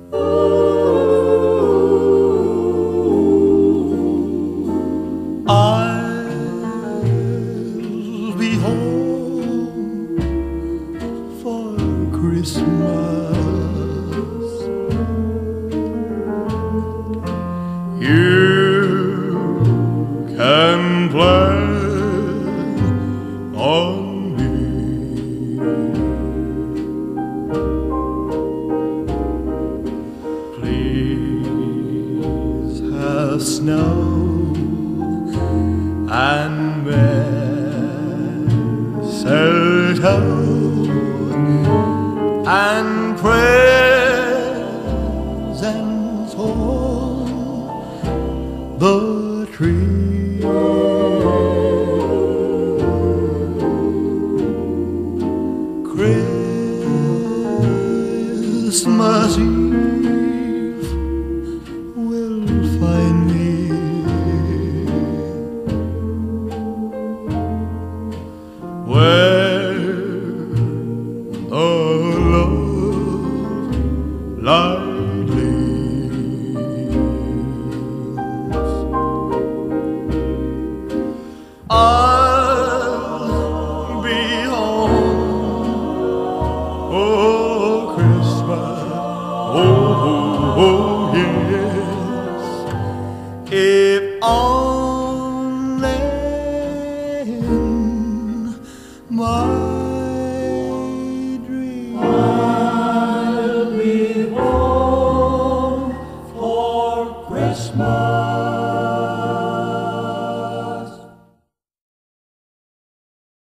I'll be home for Christmas. You can plan on me. Please have snow and mistletoe and presents on the tree. Christmas Eve will find me where the love light leads. I'll be home, oh Christmas, oh yes, if only in my